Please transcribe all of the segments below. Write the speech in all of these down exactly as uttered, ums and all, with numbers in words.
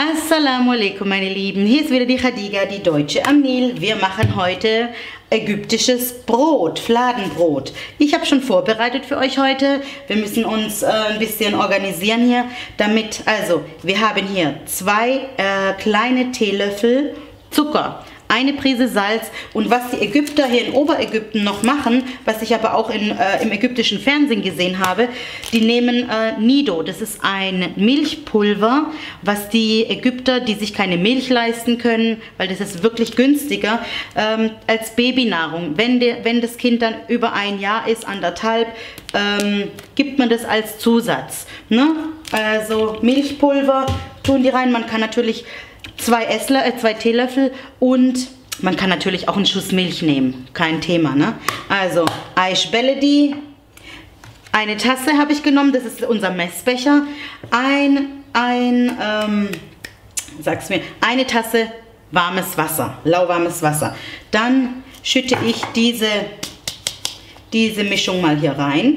Assalamu alaikum meine Lieben, hier ist wieder die Khadija, die Deutsche am Nil. Wir machen heute ägyptisches Brot, Fladenbrot. Ich habe schon vorbereitet für euch heute. Wir müssen uns äh, ein bisschen organisieren hier, damit, also wir haben hier zwei äh, kleine Teelöffel Zucker, eine Prise Salz und was die Ägypter hier in Oberägypten noch machen, was ich aber auch in, äh, im ägyptischen Fernsehen gesehen habe, die nehmen äh, Nido, das ist ein Milchpulver, was die Ägypter, die sich keine Milch leisten können, weil das ist wirklich günstiger, ähm, als Babynahrung. Wenn, der, wenn das Kind dann über ein Jahr ist, anderthalb, ähm, gibt man das als Zusatz. Ne? Also Milchpulver tun die rein, man kann natürlich Zwei, Esslö äh, zwei Teelöffel und man kann natürlich auch einen Schuss Milch nehmen. Kein Thema, ne? Also, Aish Beledi. Eine Tasse habe ich genommen, das ist unser Messbecher. Ein, ein, ähm, sag's mir, eine Tasse warmes Wasser, lauwarmes Wasser. Dann schütte ich diese, diese Mischung mal hier rein.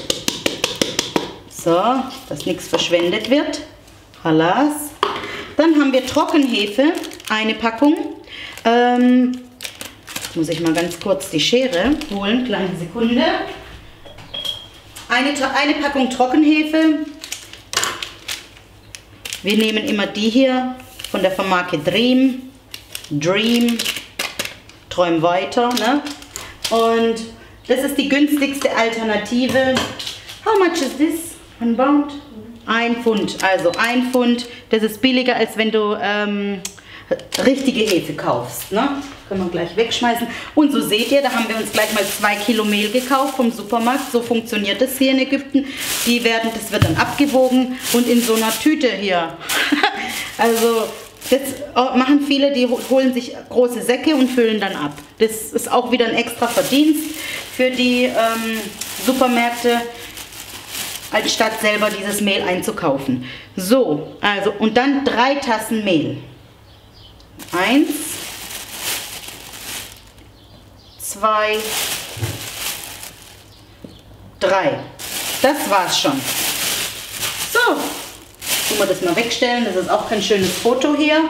So, dass nichts verschwendet wird. Halas. Dann haben wir Trockenhefe, eine Packung. Ähm, jetzt muss ich mal ganz kurz die Schere holen, kleine Sekunde. Eine, eine Packung Trockenhefe. Wir nehmen immer die hier von der Marke Dream. Dream, träum weiter. Ne? Und das ist die günstigste Alternative. How much is this? One pound? Ein Pfund, also ein Pfund, das ist billiger, als wenn du ähm, richtige Hefe kaufst. Ne? Können wir gleich wegschmeißen. Und so seht ihr, da haben wir uns gleich mal zwei Kilo Mehl gekauft vom Supermarkt. So funktioniert das hier in Ägypten. Die werden, das wird dann abgewogen und in so einer Tüte hier. Also das machen viele, die holen sich große Säcke und füllen dann ab. Das ist auch wieder ein extra Verdienst für die ähm, Supermärkte, anstatt selber dieses Mehl einzukaufen. So, also und dann drei Tassen Mehl. Eins, zwei, drei. Das war's schon. So, tun wir das mal wegstellen. Das ist auch kein schönes Foto hier.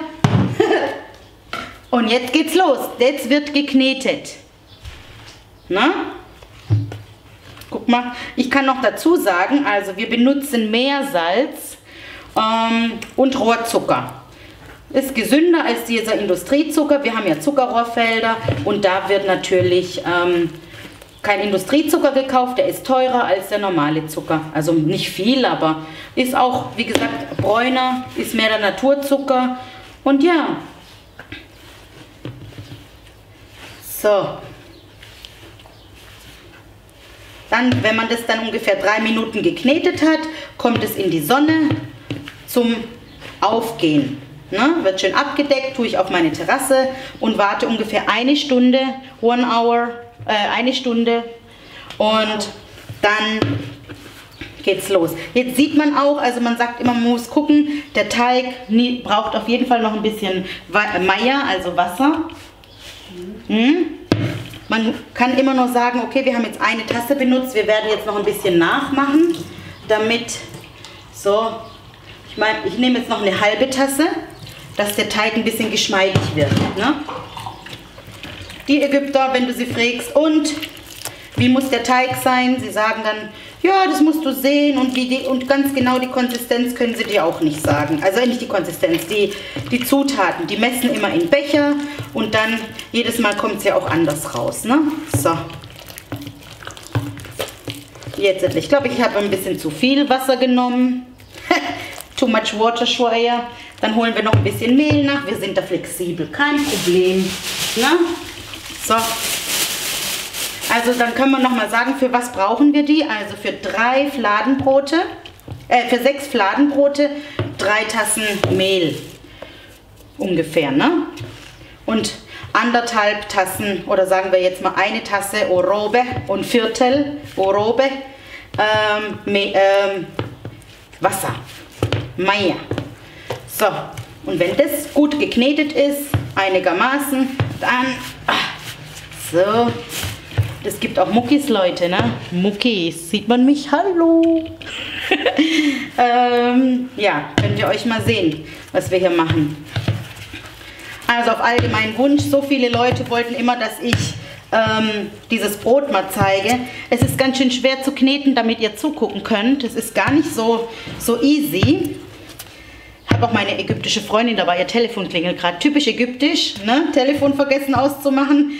Und jetzt geht's los. Jetzt wird geknetet. Na? Guck mal, ich kann noch dazu sagen, also wir benutzen Meersalz ähm, und Rohrzucker. Ist gesünder als dieser Industriezucker. Wir haben ja Zuckerrohrfelder und da wird natürlich ähm, kein Industriezucker gekauft, der ist teurer als der normale Zucker. Also nicht viel, aber ist auch, wie gesagt, bräuner, ist mehr der Naturzucker. Und ja, so. Dann, wenn man das dann ungefähr drei Minuten geknetet hat, kommt es in die Sonne zum Aufgehen. Ne? Wird schön abgedeckt, tue ich auf meine Terrasse und warte ungefähr eine Stunde, one hour, äh, eine Stunde und dann geht's los. Jetzt sieht man auch, also man sagt immer, man muss gucken, der Teig braucht auf jeden Fall noch ein bisschen Meier, also Wasser. Hm? Man kann immer nur sagen, okay, wir haben jetzt eine Tasse benutzt, wir werden jetzt noch ein bisschen nachmachen, damit, so, ich meine, ich nehme jetzt noch eine halbe Tasse, dass der Teig ein bisschen geschmeidig wird. Ne? Die Ägypter, wenn du sie fragst, und wie muss der Teig sein, sie sagen dann, ja, das musst du sehen und, wie die, und ganz genau die Konsistenz können sie dir auch nicht sagen. Also nicht die Konsistenz, die, die Zutaten. Die messen immer in Becher und dann jedes Mal kommt es ja auch anders raus. Ne? So. Jetzt, ich glaube, ich habe ein bisschen zu viel Wasser genommen. Too much water schwer. Dann holen wir noch ein bisschen Mehl nach. Wir sind da flexibel, kein Problem. Ne? So. Also dann können wir noch mal sagen, für was brauchen wir die? Also für drei Fladenbrote, äh, für sechs Fladenbrote, drei Tassen Mehl ungefähr, ne? Und anderthalb Tassen, oder sagen wir jetzt mal eine Tasse Orobe und Viertel Orobe ähm, ähm, Wasser, Meier. So, und wenn das gut geknetet ist, einigermaßen, dann ach, so. Es gibt auch Muckis, Leute, ne? Muckis. Sieht man mich? Hallo! ähm, ja, könnt ihr euch mal sehen, was wir hier machen. Also auf allgemeinen Wunsch, so viele Leute wollten immer, dass ich ähm, dieses Brot mal zeige. Es ist ganz schön schwer zu kneten, damit ihr zugucken könnt. Es ist gar nicht so, so easy. Ich habe auch meine ägyptische Freundin dabei, ihr Telefon klingelt gerade. Typisch ägyptisch, ne? Telefon vergessen auszumachen.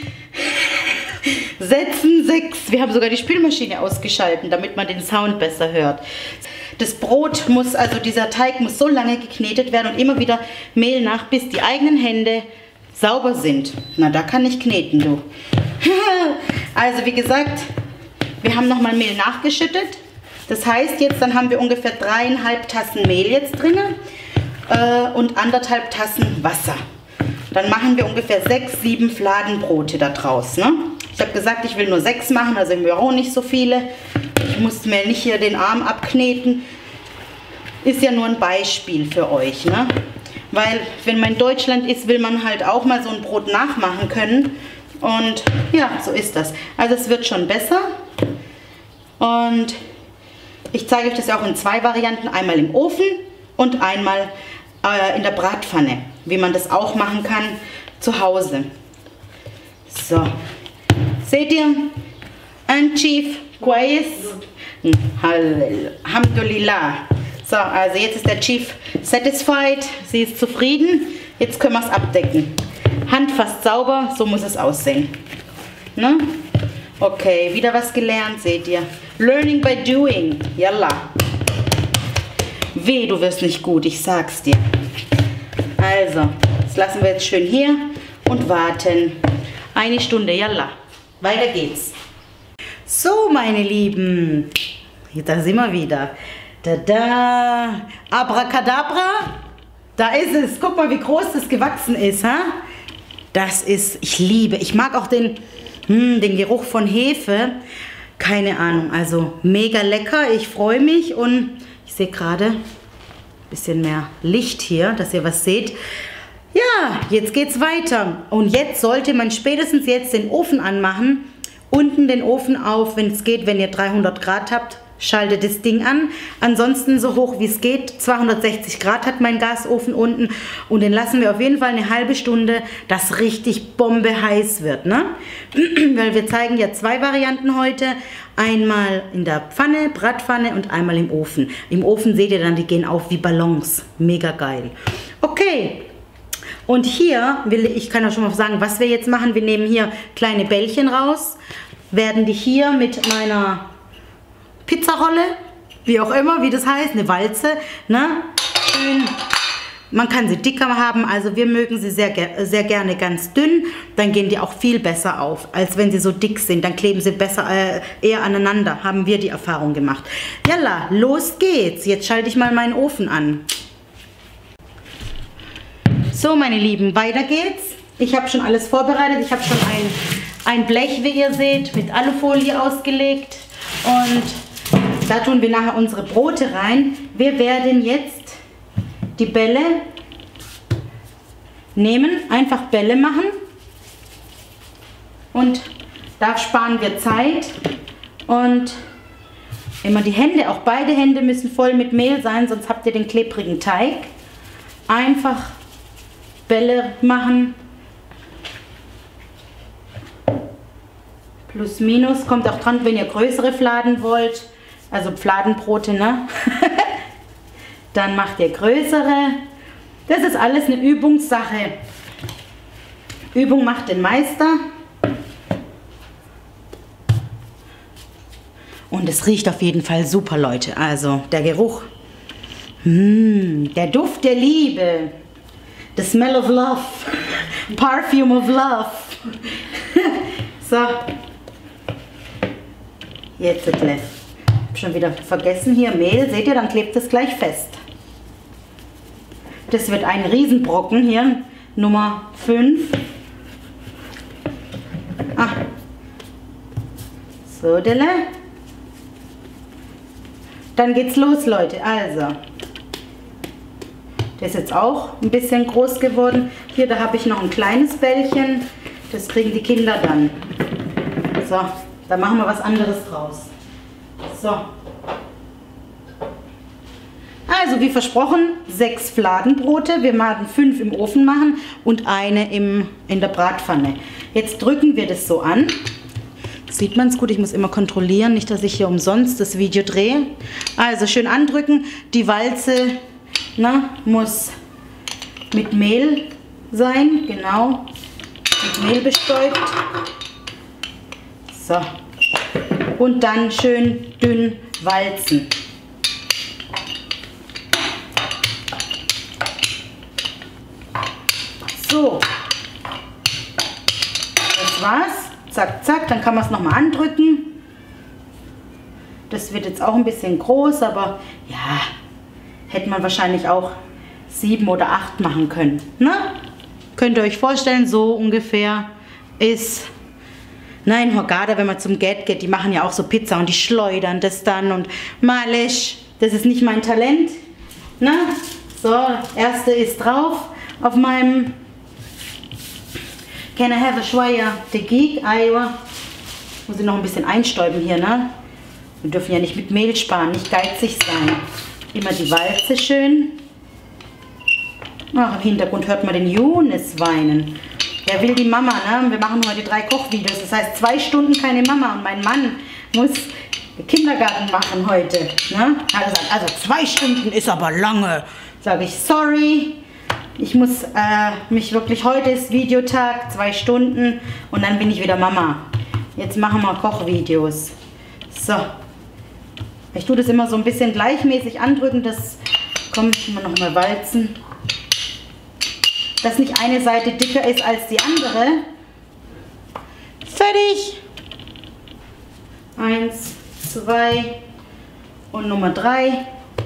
Setzen sechs. Wir haben sogar die Spülmaschine ausgeschaltet, damit man den Sound besser hört. Das Brot muss, also dieser Teig muss so lange geknetet werden und immer wieder Mehl nach, bis die eigenen Hände sauber sind. Na, da kann ich kneten, du. Also wie gesagt, wir haben nochmal Mehl nachgeschüttet. Das heißt jetzt, dann haben wir ungefähr dreieinhalb Tassen Mehl jetzt drin äh, und anderthalb Tassen Wasser. Dann machen wir ungefähr sechs, sieben Fladenbrote da draus. Ne? Ich habe gesagt, ich will nur sechs machen, also wir brauchen nicht so viele. Ich muss mir nicht hier den Arm abkneten. Ist ja nur ein Beispiel für euch. Ne? Weil wenn man in Deutschland ist, will man halt auch mal so ein Brot nachmachen können. Und ja, so ist das. Also es wird schon besser. Und ich zeige euch das auch in zwei Varianten. Einmal im Ofen und einmal äh, in der Bratpfanne. Wie man das auch machen kann zu Hause. So. Seht ihr? Ein Chief Quais. Alhamdulillah. So, also jetzt ist der Chief satisfied. Sie ist zufrieden. Jetzt können wir es abdecken. Hand fast sauber, so muss es aussehen. Ne? Okay, wieder was gelernt, seht ihr. Learning by doing. Yalla. Weh, du wirst nicht gut, ich sag's dir. Also, das lassen wir jetzt schön hier und warten. Eine Stunde, yalla. Weiter geht's. So, meine Lieben. Da sind wir wieder. Da, da. Abracadabra. Da ist es. Guck mal, wie groß das gewachsen ist. Ha? Das ist, ich liebe, ich mag auch den, hm, den Geruch von Hefe. Keine Ahnung, also mega lecker. Ich freue mich und ich sehe gerade ein bisschen mehr Licht hier, dass ihr was seht. Ja, jetzt geht's weiter. Und jetzt sollte man spätestens jetzt den Ofen anmachen. Unten den Ofen auf, wenn es geht, wenn ihr dreihundert Grad habt. Schaltet das Ding an, ansonsten so hoch wie es geht, zweihundertsechzig Grad hat mein Gasofen unten und den lassen wir auf jeden Fall eine halbe Stunde, dass richtig Bombe heiß wird, ne? Weil wir zeigen ja zwei Varianten heute, einmal in der Pfanne, Bratpfanne und einmal im Ofen. Im Ofen seht ihr dann, die gehen auf wie Ballons, mega geil. Okay. Und hier will ich, ich kann auch schon mal sagen, was wir jetzt machen, wir nehmen hier kleine Bällchen raus, werden die hier mit meiner Pizzarolle, wie auch immer, wie das heißt, eine Walze, ne? Schön. Man kann sie dicker haben, also wir mögen sie sehr, sehr gerne ganz dünn, dann gehen die auch viel besser auf, als wenn sie so dick sind, dann kleben sie besser äh, eher aneinander, haben wir die Erfahrung gemacht. Jalla, los geht's, jetzt schalte ich mal meinen Ofen an. So, meine Lieben, weiter geht's. Ich habe schon alles vorbereitet, ich habe schon ein, ein Blech, wie ihr seht, mit Alufolie ausgelegt und da tun wir nachher unsere Brote rein. Wir werden jetzt die Bälle nehmen, einfach Bälle machen und da sparen wir Zeit und immer die Hände, auch beide Hände müssen voll mit Mehl sein, sonst habt ihr den klebrigen Teig. Einfach Bälle machen, plus minus, kommt auch dran, wenn ihr größere Fladen wollt. Also Fladenbrote, ne? Dann macht ihr größere. Das ist alles eine Übungssache. Übung macht den Meister. Und es riecht auf jeden Fall super, Leute. Also der Geruch. Mmh, der Duft der Liebe. The smell of love. Perfume of love. So. Jetzt gleich. Schon wieder vergessen hier Mehl, seht ihr, dann klebt es gleich fest. Das wird ein Riesenbrocken hier, Nummer fünf. Ah. So, Delle. Dann geht's los, Leute. Also, der ist jetzt auch ein bisschen groß geworden. Hier, da habe ich noch ein kleines Bällchen. Das kriegen die Kinder dann. So, da machen wir was anderes draus. So. Also wie versprochen, sechs Fladenbrote. Wir werden fünf im Ofen machen und eine im, in der Bratpfanne. Jetzt drücken wir das so an. Sieht man es gut? Ich muss immer kontrollieren, nicht, dass ich hier umsonst das Video drehe. Also schön andrücken. Die Walze, na, muss mit Mehl sein, genau. Mit Mehl bestäubt. So. Und dann schön dünn walzen. So. Das war's. Zack, zack. Dann kann man es nochmal andrücken. Das wird jetzt auch ein bisschen groß, aber ja, hätte man wahrscheinlich auch sieben oder acht machen können. Ne? Könnt ihr euch vorstellen, so ungefähr ist... Nein, Hurghada, wenn man zum Geld geht, die machen ja auch so Pizza und die schleudern das dann und Malish, das ist nicht mein Talent. Na? So, erste ist drauf auf meinem Can I have a schweier Degig? Aywa. Muss ich noch ein bisschen einstäuben hier, ne? Wir dürfen ja nicht mit Mehl sparen, nicht geizig sein. Immer die Walze schön. Ach, im Hintergrund hört man den Younes weinen. Der will die Mama, ne? Wir machen heute drei Kochvideos. Das heißt, zwei Stunden keine Mama. Und mein Mann muss Kindergarten machen heute. Ne? Er hat gesagt, also zwei Stunden ist aber lange. Sage ich, sorry. Ich muss äh, mich wirklich, heute ist Videotag, zwei Stunden. Und dann bin ich wieder Mama. Jetzt machen wir Kochvideos. So. Ich tue das immer so ein bisschen gleichmäßig andrücken. Das kommt immer noch mal walzen. Dass nicht eine Seite dicker ist als die andere. Fertig. Eins, zwei und Nummer drei.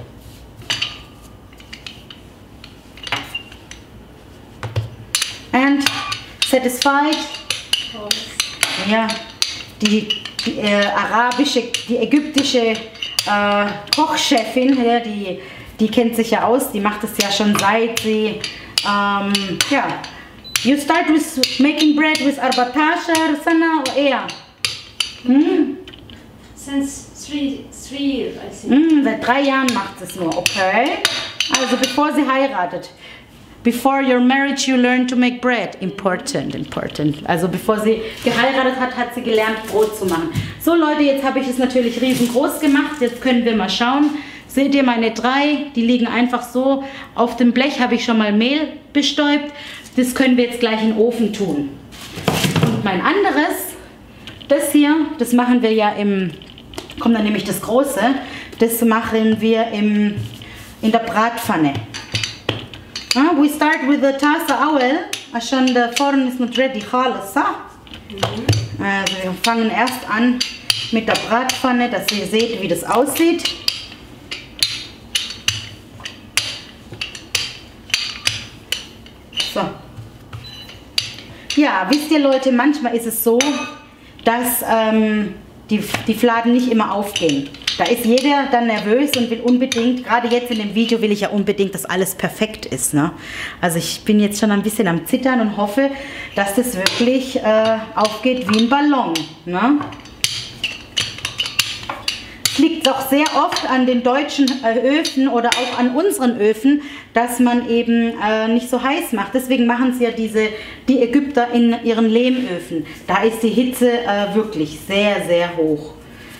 And satisfied? Ja, die, die äh, arabische, die ägyptische äh, Kochchefin, ja, die, die kennt sich ja aus, die macht es ja schon seit sie Um, yeah, you start with making bread with arbatashar sana or eher? Hm? Since three, three years, I think. Hm, seit drei Jahren macht es nur, okay? Also bevor sie heiratet. Before your marriage you learn to make bread. Important, important. Also bevor sie geheiratet hat, hat sie gelernt Brot zu machen. So Leute, jetzt habe ich es natürlich riesengroß gemacht. Jetzt können wir mal schauen. Seht ihr meine drei, die liegen einfach so. Auf dem Blech habe ich schon mal Mehl bestäubt. Das können wir jetzt gleich in den Ofen tun. Und mein anderes, das hier, das machen wir ja im, kommt dann nämlich das große, das machen wir im, in der Bratpfanne. Uh, we start with the tasa awel, عشان the forn is not ready خالص, صح? Mhm. Also wir fangen erst an mit der Bratpfanne, dass ihr seht, wie das aussieht. So. Ja, wisst ihr Leute, manchmal ist es so, dass ähm, die, die Fladen nicht immer aufgehen. Da ist jeder dann nervös und will unbedingt, gerade jetzt in dem Video will ich ja unbedingt, dass alles perfekt ist. Ne? Also ich bin jetzt schon ein bisschen am Zittern und hoffe, dass das wirklich äh, aufgeht wie ein Ballon. Ne? Es liegt auch sehr oft an den deutschen äh, Öfen oder auch an unseren Öfen, dass man eben äh, nicht so heiß macht. Deswegen machen sie ja diese, die Ägypter in ihren Lehmöfen. Da ist die Hitze äh, wirklich sehr, sehr hoch.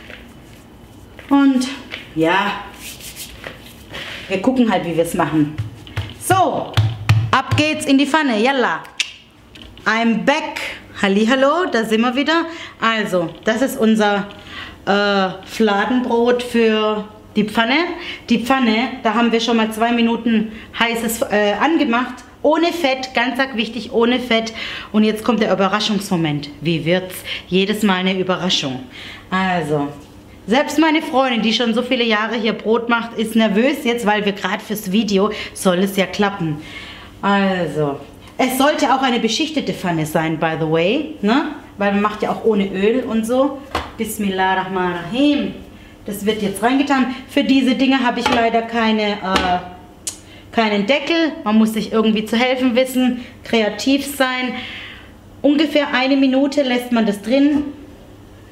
Und ja, wir gucken halt, wie wir es machen. So, ab geht's in die Pfanne. Yalla. I'm back. Hallihallo, da sind wir wieder. Also, das ist unser äh, Fladenbrot für die Pfanne. Die Pfanne, da haben wir schon mal zwei Minuten heißes äh, angemacht. Ohne Fett, ganz arg wichtig, ohne Fett. Und jetzt kommt der Überraschungsmoment. Wie wird's? Jedes Mal eine Überraschung. Also, selbst meine Freundin, die schon so viele Jahre hier Brot macht, ist nervös jetzt, weil wir gerade fürs Video soll es ja klappen. Also, es sollte auch eine beschichtete Pfanne sein, by the way, ne? Weil man macht ja auch ohne Öl und so. Bismillahirrahmanirrahim. Das wird jetzt reingetan. Für diese Dinge habe ich leider keine, äh, keinen Deckel. Man muss sich irgendwie zu helfen wissen, kreativ sein. Ungefähr eine Minute lässt man das drin.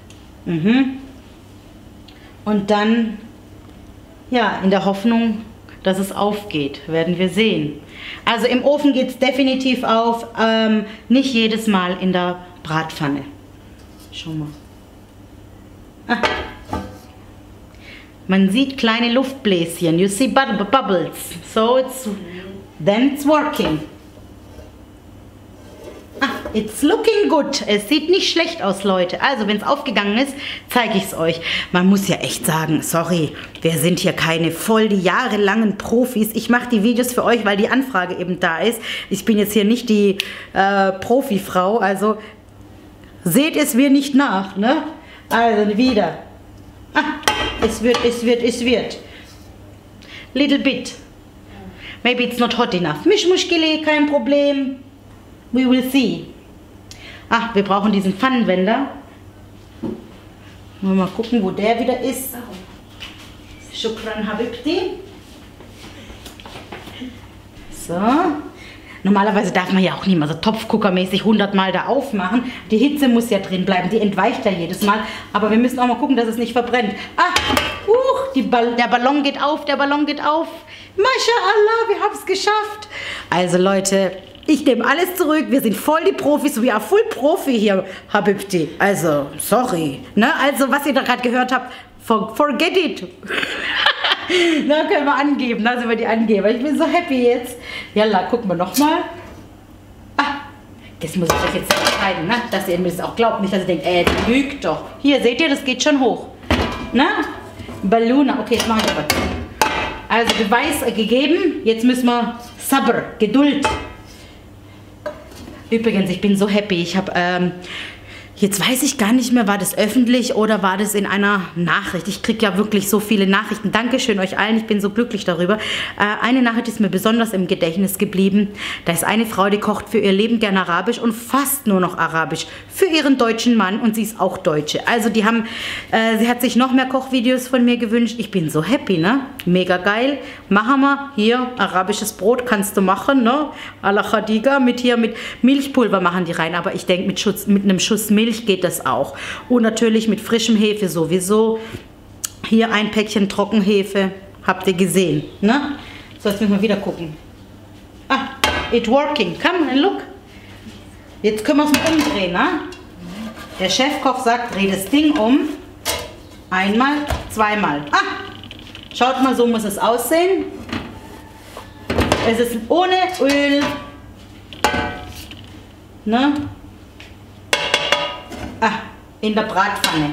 Mhm. Und dann, ja, in der Hoffnung, dass es aufgeht. Werden wir sehen. Also im Ofen geht es definitiv auf. Ähm, nicht jedes Mal in der Bratpfanne. Schau mal. Ah. Man sieht kleine Luftbläschen. You see bubbles. So it's then it's working. Ah, it's looking good. Es sieht nicht schlecht aus, Leute. Also, wenn es aufgegangen ist, zeige ich es euch. Man muss ja echt sagen, sorry, wir sind hier keine voll die jahrelangen Profis. Ich mache die Videos für euch, weil die Anfrage eben da ist. Ich bin jetzt hier nicht die äh, Profifrau, also seht es mir nicht nach, ne? Also, wieder. Ah, es wird, es wird, es wird. Little bit. Maybe it's not hot enough. Mish mushkili, kein Problem. We will see. Ah, wir brauchen diesen Pfannenwender. Mal gucken, wo der wieder ist. Shukran Habibti. So. Normalerweise darf man ja auch nicht mal so Topfguckermäßig hundert Mal da aufmachen. Die Hitze muss ja drin bleiben, die entweicht ja jedes Mal. Aber wir müssen auch mal gucken, dass es nicht verbrennt. Ah, uh, die Ball der Ballon geht auf, der Ballon geht auf. MashaAllah, wir haben es geschafft. Also Leute, ich nehme alles zurück. Wir sind voll die Profis. We are full Profi hier, Habibti. Also, sorry. Ne? Also, was ihr da gerade gehört habt, for, forget it. Da können wir angeben. Da sind wir die Angeber. Ich bin so happy jetzt. Jalla, gucken wir nochmal. Ah, das muss ich euch jetzt zeigen, ne? Dass ihr mir das auch glaubt. Nicht, dass ihr denkt, ey, die lügt doch. Hier, seht ihr, das geht schon hoch. Na? Balluna. Okay, jetzt mache ich aber. Also, Beweis gegeben. Jetzt müssen wir Sabr, Geduld. Übrigens, ich bin so happy. Ich habe, ähm, jetzt weiß ich gar nicht mehr, war das öffentlich oder war das in einer Nachricht? Ich kriege ja wirklich so viele Nachrichten. Dankeschön euch allen, ich bin so glücklich darüber. Äh, eine Nachricht ist mir besonders im Gedächtnis geblieben. Da ist eine Frau, die kocht für ihr Leben gern Arabisch und fast nur noch Arabisch. Für ihren deutschen Mann und sie ist auch Deutsche. Also die haben, äh, sie hat sich noch mehr Kochvideos von mir gewünscht. Ich bin so happy, ne? Mega geil. Machen wir hier arabisches Brot, kannst du machen, ne? A la Khadiga, mit hier mit Milchpulver machen die rein. Aber ich denke, mit, Schuss, mit einem Schuss Milch geht das auch. Und natürlich mit frischem Hefe sowieso. Hier ein Päckchen Trockenhefe. Habt ihr gesehen, ne? So, jetzt müssen wir wieder gucken. Ah, it working. Come and look. Jetzt können wir es mal umdrehen, ne? Der Chefkoch sagt, dreh das Ding um. Einmal, zweimal. Ah, schaut mal, so muss es aussehen. Es ist ohne Öl. Ne? Ah, in der Bratpfanne.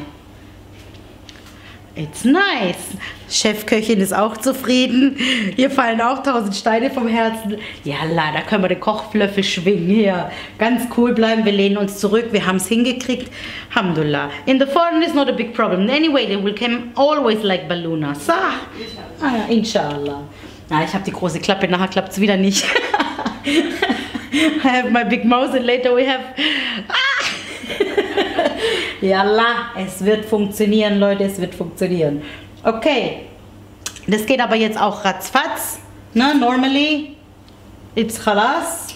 It's nice. Chefköchin ist auch zufrieden. Hier fallen auch tausend Steine vom Herzen. Jalla, da können wir den Kochlöffel schwingen. Hier, ganz cool bleiben. Wir lehnen uns zurück. Wir haben es hingekriegt. Alhamdulillah. In the foreign is not a big problem. Anyway, they will come always like Balluna. So. Ah, inshallah. Na, ich habe die große Klappe. Nachher klappt es wieder nicht. I have my big mouth and later we have... Ah! Jalla, es wird funktionieren, Leute, es wird funktionieren. Okay, das geht aber jetzt auch ratzfatz. Ne? Normally, it's khalas.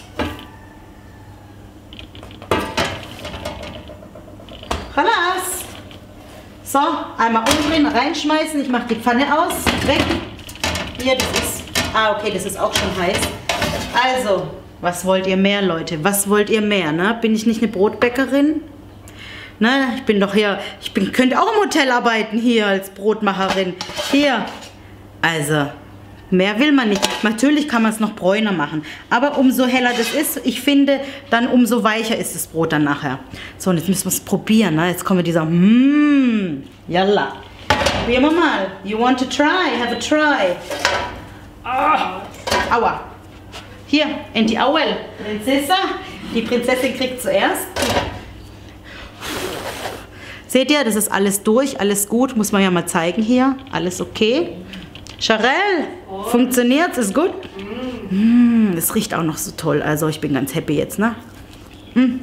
Khalas. So, einmal umdrehen, reinschmeißen. Ich mache die Pfanne aus. Weg. Hier, das ist... Ah, okay, das ist auch schon heiß. Also, was wollt ihr mehr, Leute? Was wollt ihr mehr, ne? Bin ich nicht eine Brotbäckerin? Ne, ich bin doch hier, ich bin, könnte auch im Hotel arbeiten hier als Brotmacherin. Hier. Also, mehr will man nicht. Natürlich kann man es noch bräuner machen. Aber umso heller das ist, ich finde, dann umso weicher ist das Brot dann nachher. So, und jetzt müssen wir es probieren. Ne? Jetzt kommen wir dieser, mmm, yalla. Probieren wir mal. You want to try? Have a try. Oh. Aua. Hier, in die Auel. Prinzessa. Die Prinzessin kriegt zuerst. Seht ihr, das ist alles durch, alles gut, muss man ja mal zeigen hier. Alles okay. Charel, oh. Funktioniert's, ist gut? Mm. Mm, das riecht auch noch so toll, also ich bin ganz happy jetzt, ne? Mm.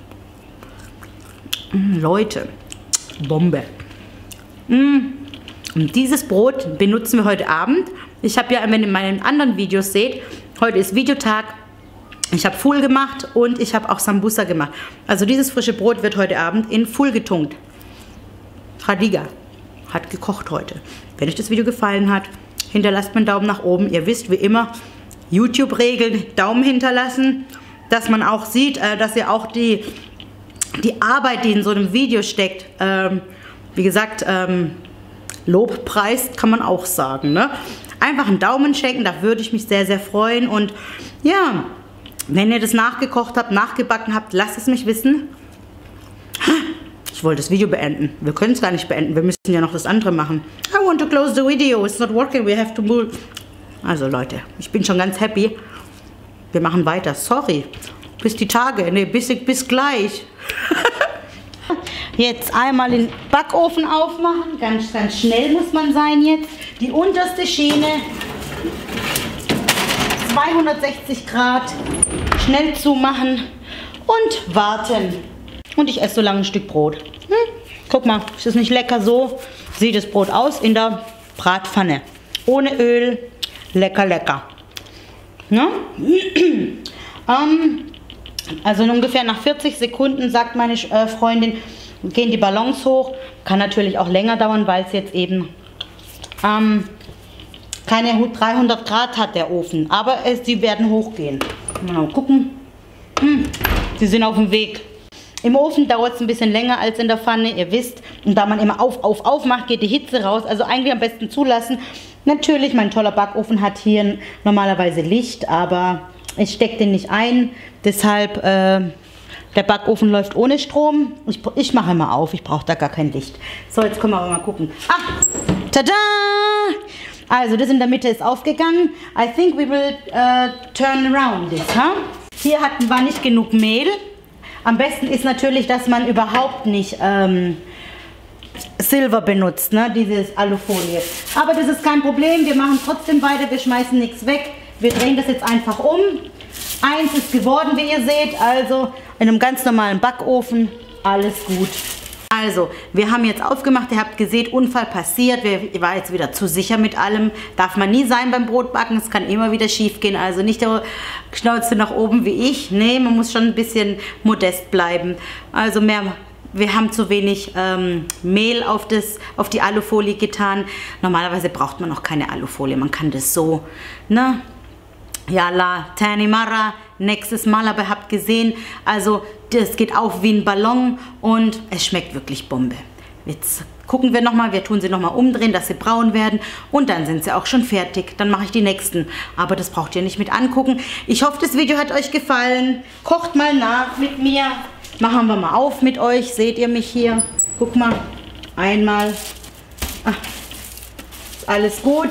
Mm, Leute, Bombe. Mm. Und dieses Brot benutzen wir heute Abend. Ich habe ja, wenn ihr in meinen anderen Videos seht, heute ist Videotag. Ich habe Full gemacht und ich habe auch Sambusa gemacht. Also dieses frische Brot wird heute Abend in Full getunkt. Khadiga hat gekocht heute. Wenn euch das Video gefallen hat, hinterlasst mir einen Daumen nach oben. Ihr wisst, wie immer, YouTube-Regeln, Daumen hinterlassen, dass man auch sieht, äh, dass ihr auch die, die Arbeit, die in so einem Video steckt, ähm, wie gesagt, ähm, Lobpreis kann man auch sagen, ne? Einfach einen Daumen schenken, da würde ich mich sehr, sehr freuen. Und ja, wenn ihr das nachgekocht habt, nachgebacken habt, lasst es mich wissen. Ich wollte das Video beenden. Wir können es gar nicht beenden. Wir müssen ja noch das andere machen. I want to close the video. It's not working. We have to move. Also Leute, ich bin schon ganz happy. Wir machen weiter. Sorry. Bis die Tage. Nee, bis, bis gleich. Jetzt einmal den Backofen aufmachen. Ganz, ganz schnell muss man sein jetzt. Die unterste Schiene. zweihundertsechzig Grad. Schnell zumachen. Und warten. Und ich esse so lange ein Stück Brot. Hm? Guck mal, ist das nicht lecker? So sieht das Brot aus in der Bratpfanne. Ohne Öl. Lecker, lecker. Ne? ähm, also ungefähr nach vierzig Sekunden, sagt meine äh, Freundin, gehen die Ballons hoch. Kann natürlich auch länger dauern, weil es jetzt eben ähm, keine dreihundert Grad hat, der Ofen. Aber es, sie werden hochgehen. Mal gucken. Hm, sie sind auf dem Weg. Im Ofen dauert es ein bisschen länger als in der Pfanne, ihr wisst. Und da man immer auf, auf, auf macht, geht die Hitze raus. Also eigentlich am besten zulassen. Natürlich, mein toller Backofen hat hier normalerweise Licht, aber ich stecke den nicht ein. Deshalb, äh, der Backofen läuft ohne Strom. Ich, ich mache immer auf, ich brauche da gar kein Licht. So, jetzt können wir aber mal gucken. Ah, tada! Also, das in der Mitte ist aufgegangen. I think we will uh, turn around this, huh? Hier hatten wir nicht genug Mehl. Am besten ist natürlich, dass man überhaupt nicht ähm, Silber benutzt, ne? Dieses Alufolie. Aber das ist kein Problem, wir machen trotzdem weiter, wir schmeißen nichts weg. Wir drehen das jetzt einfach um. Eins ist geworden, wie ihr seht, also in einem ganz normalen Backofen, alles gut. Also, wir haben jetzt aufgemacht, ihr habt gesehen, Unfall passiert, ich war jetzt wieder zu sicher mit allem. Darf man nie sein beim Brotbacken, es kann immer wieder schief gehen, also nicht der Schnauze nach oben wie ich. Nee, man muss schon ein bisschen modest bleiben. Also mehr, wir haben zu wenig ähm, Mehl auf, das, auf die Alufolie getan. Normalerweise braucht man noch keine Alufolie, man kann das so, ne? Yalla, Tani Mara, nächstes Mal, aber ihr habt gesehen, also das geht auf wie ein Ballon und es schmeckt wirklich Bombe. Jetzt gucken wir nochmal, wir tun sie nochmal umdrehen, dass sie braun werden und dann sind sie auch schon fertig. Dann mache ich die nächsten, aber das braucht ihr nicht mit angucken. Ich hoffe, das Video hat euch gefallen. Kocht mal nach mit mir. Machen wir mal auf mit euch. Seht ihr mich hier? Guck mal, einmal. Ah, ist alles gut.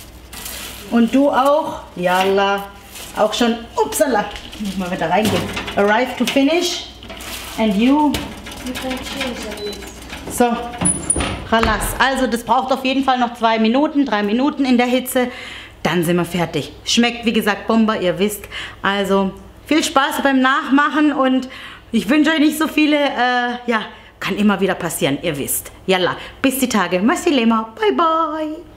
Und du auch? Yalla. Auch schon. Upsala. Muss mal wieder reingehen. Arrive to finish. And you? You can change a bit. So. Khalas. Also das braucht auf jeden Fall noch zwei Minuten, drei Minuten in der Hitze. Dann sind wir fertig. Schmeckt wie gesagt Bombe, ihr wisst. Also viel Spaß beim Nachmachen und ich wünsche euch nicht so viele, äh, ja, kann immer wieder passieren, ihr wisst. Yalla. Bis die Tage. Merci Lema. Bye bye.